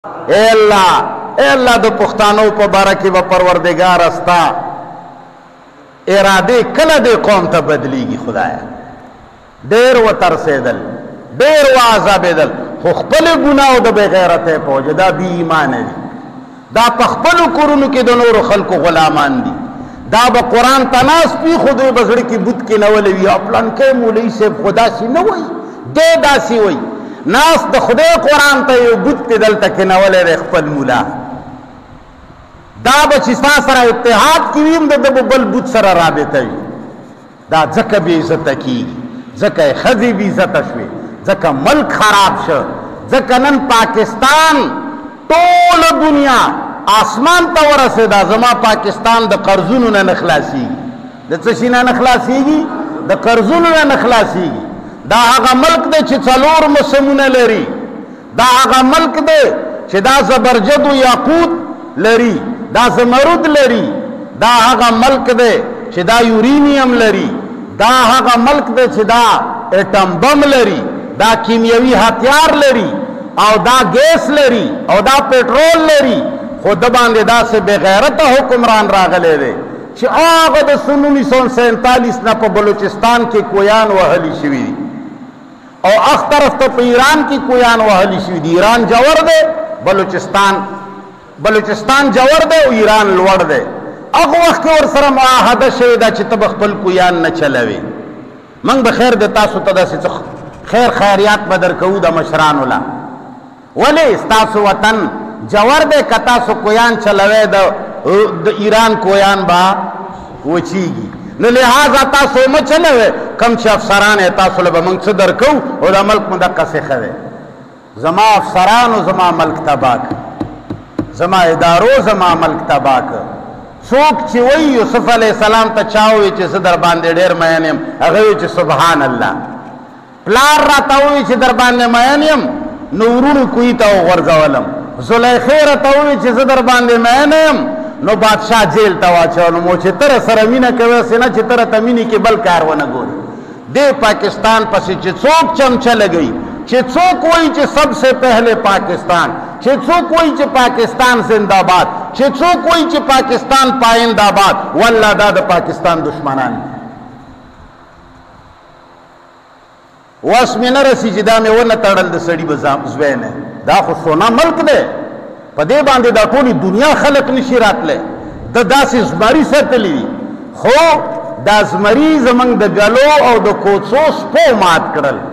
اے اللہ دو پختانو پا بارکی و پروردگار استا ارادے کل دے قوم تا بدلی گی خدایا دیر و ترسیدل دیر و عذابیدل خخپل گناو دا بغیرت پوجا دا بی ایمان دی دا پخپل کرنو کی دا نور خلق غلامان دی دا با قرآن تناس پی خودوی بزرگ کی بود کی نولوی اپلان کے مولی سے خدا سی نوئی دے دا سی وئی ناس د خدای قرآن ته یو بت تی دلته کې نولې د خپل مولا دا به چې ستا سره اتحاد کې وي د ده به بل بت سره رابطه وي دا ځکه بې عزته کېږي ځکه یې ښځې بې عزته شوې ځکه ملک خراب شو ځکه نن پاکستان ټوله دنیا آسمان ته ورسېده زما پاکستان د قرضونو نه نه خلاصېږي د څه شي نه نه خلاصېږي د قرضونو نه نه خلاصېږي دا هغه ملک دی چې څلور موسمونه لري دا هغه ملک دی چې دا زبرجد و یاقوت لري دا زمرد لري دا هغه ملک دی چې دا یورینیم لري دا هغه ملک دی چې دا اټم بم لري دا کیمیاوي هتیار لري او دا ګیس لري او دا پټرول لري خو د باندې داسې بغیرته حکمران راغلی دی چې هغه د سن 1947 نه په بلوچستان کې کویان وهلي شوي دي او اخ طرف ته په ایران کې کویان وهلي شوي دي ایران جوړ دی بلوچستان جوړ دی او ایران لوړ دی هغه وخت کې ورسره معاهده شوې ده چې ته به خپل کویان نه چلوې موږ به خیر د تاسو ته داسې خیر خیریات به درکوو د مشرانو له ولې ستاسو وطن جوړ دی که تاسو کویان چلوئ د ایران کویان به وچیږي نو لہذا تاسو مه چلوئ کم چې افسران یې تاسو له به موږ څه درکو او دا ملک مو دقسې ښه دی زما افسرانو زما ملک تباه کړ زما ادارو زما ملک تباه کړ څوک چې وایي یوسف علیه السلام ته چا ووایي چې زه در باندې ډېر مین یم هغه وایي چې سبحان الله پلار راته ووایي چې در باندې مین یم نو ورونو کوی ته وغورځولم زلیخې راته ووایي چې زه در باندې مین یم نو بادشاہ جیل ته واچولم او چې تره سره مینه کوې هسې نه چې تره ته مینې کې بل کار ونه ګوري دې پاکستان پسې چې څوک چمچه لګوي چې څوک وایي چې سب سے پہلے پاکستان چې څوک وایي چې پاکستان زنده باد چې څوک وایي چې پاکستان پاینده باد والله دا د پاکستان دشمنان اوس مې نه رسي چې دا مې ونه تړل د سړي به زوی نه دا خو سونا ملک دی په دې باندې دا ټولې دنیا خلق نشي راتلی د داسې زمري ساتلی دي خو دا زمري زموږ د ګلو او د کوڅو سپو مات کړل